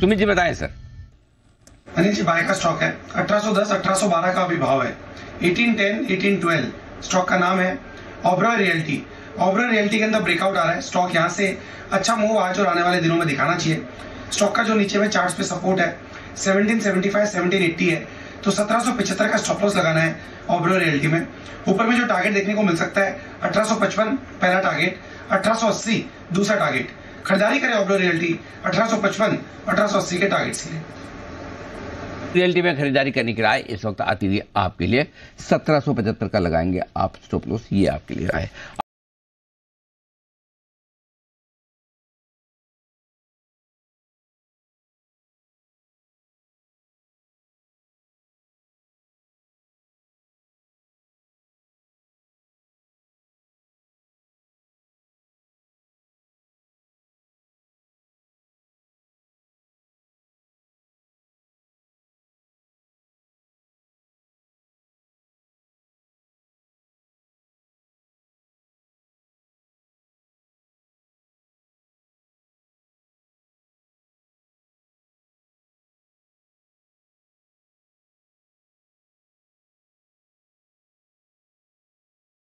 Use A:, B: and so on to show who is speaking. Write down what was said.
A: सुमित जी बताएं sir.
B: Anil ji, buy का stock है 1810, 1812 का अभी भाव है। 1810, 1812 स्टॉक का नाम है ओबरॉय रियल्टी। ओबरॉय रियल्टी के अंदर ब्रेकआउट आ रहा है। स्टॉक यहाँ से अच्छा मूव आज और आने वाले दिनों में दिखाना चाहिए। स्टॉक का जो नीचे में चार्ट्स पे सपोर्ट है 1775, 1780 है, तो 1775 का स्टॉप लॉस लगाना है ओबरॉय रियल्टी में। ऊपर में जो टारगेट देखने को मिल सकता है 1855 पहला टारगेट, 1880 दूसरा टारगेट। खरीदारी करें ओबरॉय रियल्टी 1855, 1880 के टारगेट के लिए।
A: रियल्टी में खरीदारी करने की राय इस वक्त आती हुई आपके लिए 1775 का लगाएंगे आप स्टॉप लॉस, ये आपके लिए राय।